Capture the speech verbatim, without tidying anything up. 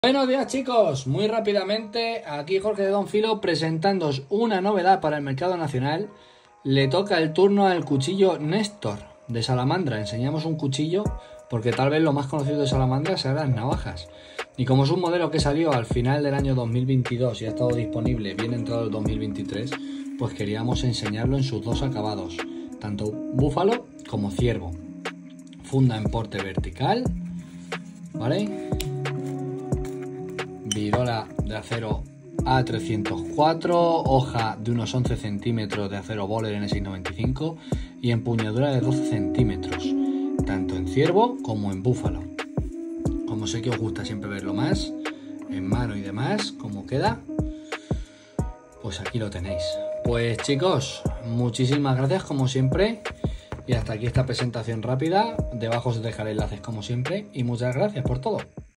Buenos días, chicos, muy rápidamente aquí Jorge de Don Filo presentándoos una novedad para el mercado nacional. Le toca el turno al cuchillo Néstor de Salamandra. Enseñamos un cuchillo porque tal vez lo más conocido de Salamandra sean las navajas, y como es un modelo que salió al final del año dos mil veintidós y ha estado disponible bien entrado el dos mil veintitrés, pues queríamos enseñarlo en sus dos acabados, tanto búfalo como ciervo. Funda en porte vertical, ¿vale? Virola de acero A trescientos cuatro, hoja de unos once centímetros de acero Böhler N seiscientos noventa y cinco y empuñadura de doce centímetros, tanto en ciervo como en búfalo. Como sé que os gusta siempre verlo más, en mano y demás, cómo queda, pues aquí lo tenéis. Pues chicos, muchísimas gracias como siempre, y hasta aquí esta presentación rápida. Debajo os dejaré enlaces como siempre, y muchas gracias por todo.